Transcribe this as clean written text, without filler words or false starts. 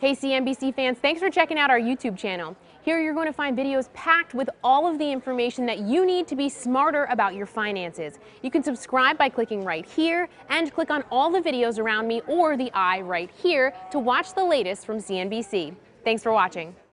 Hey CNBC fans, thanks for checking out our YouTube channel. Here you're going to find videos packed with all of the information that you need to be smarter about your finances. You can subscribe by clicking right here and click on all the videos around me or the eye right here to watch the latest from CNBC. Thanks for watching.